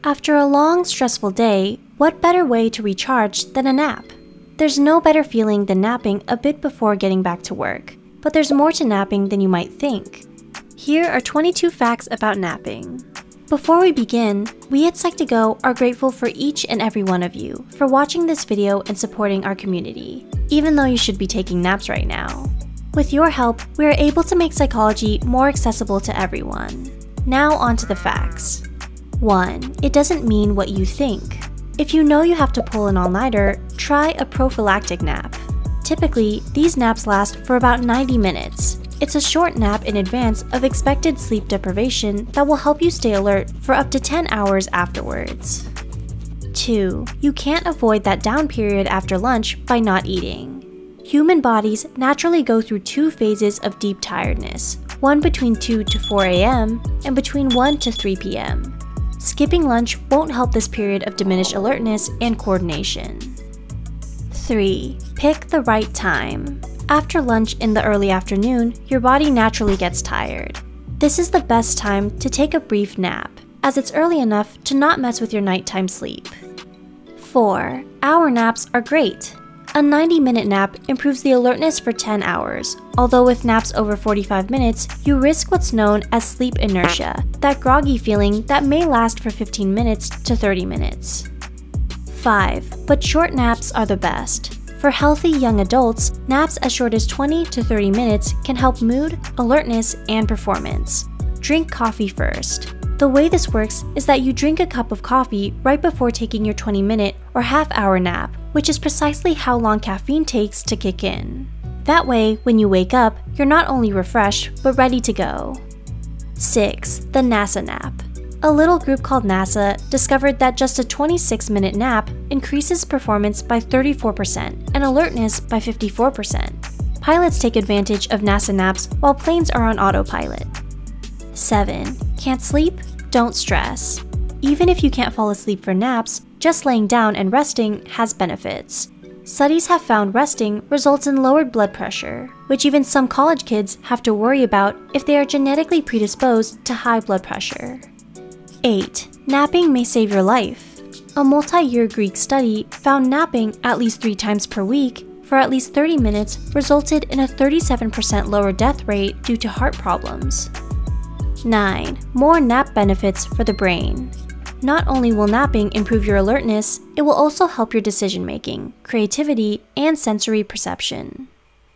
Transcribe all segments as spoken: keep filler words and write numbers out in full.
After a long, stressful day, what better way to recharge than a nap? There's no better feeling than napping a bit before getting back to work, but there's more to napping than you might think. Here are twenty-two facts about napping. Before we begin, we at Psych2Go are grateful for each and every one of you for watching this video and supporting our community, even though you should be taking naps right now. With your help, we are able to make psychology more accessible to everyone. Now on to the facts. one. It doesn't mean what you think. If you know you have to pull an all-nighter, try a prophylactic nap. Typically, these naps last for about ninety minutes. It's a short nap in advance of expected sleep deprivation that will help you stay alert for up to ten hours afterwards. two. You can't avoid that down period after lunch by not eating. Human bodies naturally go through two phases of deep tiredness, one between two to four A M and between one to three P M Skipping lunch won't help this period of diminished alertness and coordination. three. Pick the right time. After lunch in the early afternoon, your body naturally gets tired. This is the best time to take a brief nap, as it's early enough to not mess with your nighttime sleep. four. Hour naps are great. A ninety minute nap improves the alertness for ten hours, although with naps over forty-five minutes, you risk what's known as sleep inertia, that groggy feeling that may last for fifteen minutes to thirty minutes. five. But short naps are the best. For healthy young adults, naps as short as twenty to thirty minutes can help mood, alertness, and performance. Drink coffee first. The way this works is that you drink a cup of coffee right before taking your twenty minute or half hour nap, which is precisely how long caffeine takes to kick in. That way, when you wake up, you're not only refreshed, but ready to go. six. The NASA nap. A little group called NASA discovered that just a twenty-six minute nap increases performance by thirty-four percent and alertness by fifty-four percent. Pilots take advantage of NASA naps while planes are on autopilot. seven. Can't sleep? Don't stress. Even if you can't fall asleep for naps, just laying down and resting has benefits. Studies have found resting results in lowered blood pressure, which even some college kids have to worry about if they are genetically predisposed to high blood pressure. eight. Napping may save your life. A multi-year Greek study found napping at least three times per week for at least thirty minutes resulted in a thirty-seven percent lower death rate due to heart problems. nine. More nap benefits for the brain. Not only will napping improve your alertness, it will also help your decision-making, creativity, and sensory perception.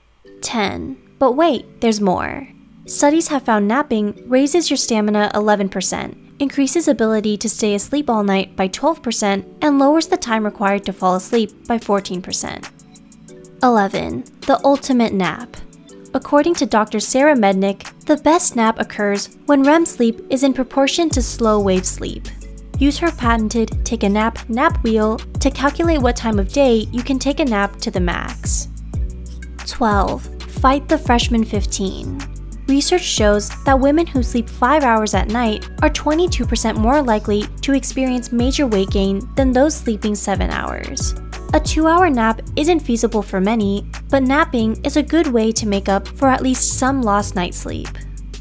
ten. But wait, there's more. Studies have found napping raises your stamina eleven percent, increases ability to stay asleep all night by twelve percent, and lowers the time required to fall asleep by fourteen percent. eleven. The ultimate nap. According to Doctor Sarah Mednick, the best nap occurs when R E M sleep is in proportion to slow wave sleep. Use her patented Take a Nap nap wheel to calculate what time of day you can take a nap to the max. twelve. Fight the freshman fifteen. Research shows that women who sleep five hours at night are twenty-two percent more likely to experience major weight gain than those sleeping seven hours. A two hour nap isn't feasible for many, but napping is a good way to make up for at least some lost night sleep.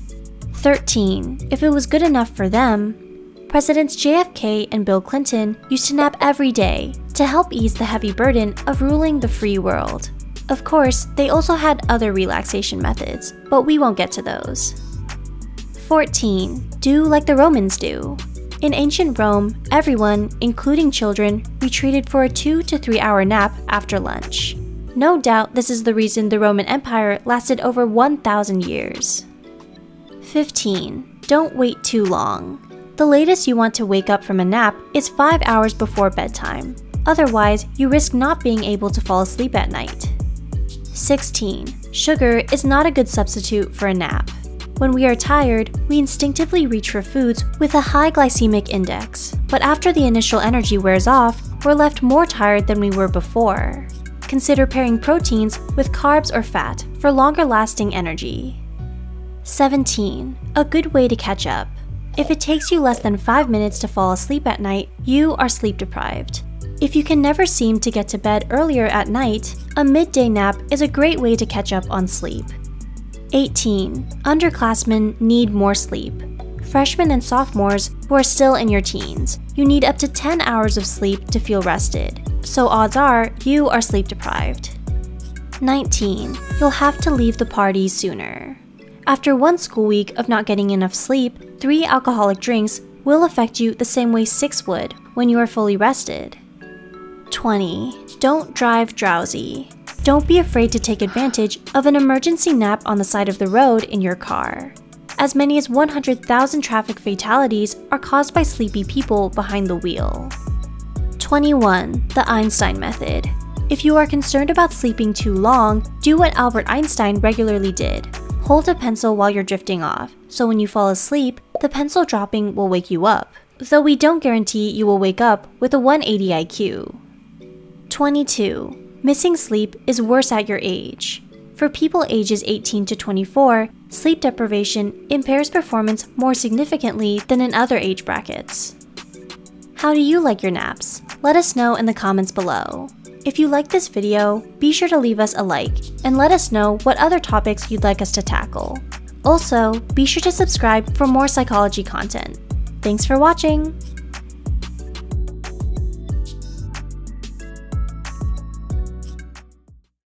thirteen. If it was good enough for them, Presidents J F K and Bill Clinton used to nap every day to help ease the heavy burden of ruling the free world. Of course, they also had other relaxation methods, but we won't get to those. fourteen. Do like the Romans do. In ancient Rome, everyone, including children, retreated for a two to three hour nap after lunch. No doubt this is the reason the Roman Empire lasted over one thousand years. fifteen. Don't wait too long. The latest you want to wake up from a nap is five hours before bedtime. Otherwise, you risk not being able to fall asleep at night. sixteen. Sugar is not a good substitute for a nap. When we are tired, we instinctively reach for foods with a high glycemic index, but after the initial energy wears off, we're left more tired than we were before. Consider pairing proteins with carbs or fat for longer-lasting energy. seventeen. A good way to catch up. If it takes you less than five minutes to fall asleep at night, you are sleep deprived. If you can never seem to get to bed earlier at night, a midday nap is a great way to catch up on sleep. eighteen. Underclassmen need more sleep. freshmen and sophomores who are still in your teens, you need up to ten hours of sleep to feel rested, so odds are you are sleep deprived. nineteen. You'll have to leave the party sooner. After one school week of not getting enough sleep, three alcoholic drinks will affect you the same way six would when you are fully rested. twenty. Don't drive drowsy. Don't be afraid to take advantage of an emergency nap on the side of the road in your car. As many as one hundred thousand traffic fatalities are caused by sleepy people behind the wheel. twenty-one. The Einstein Method. If you are concerned about sleeping too long, do what Albert Einstein regularly did. Hold a pencil while you're drifting off, so when you fall asleep, the pencil dropping will wake you up, though we don't guarantee you will wake up with a one eighty I Q. twenty-two. Missing sleep is worse at your age. For people ages eighteen to twenty-four, sleep deprivation impairs performance more significantly than in other age brackets. How do you like your naps? Let us know in the comments below. If you liked this video, be sure to leave us a like and let us know what other topics you'd like us to tackle. Also, be sure to subscribe for more psychology content. Thanks for watching!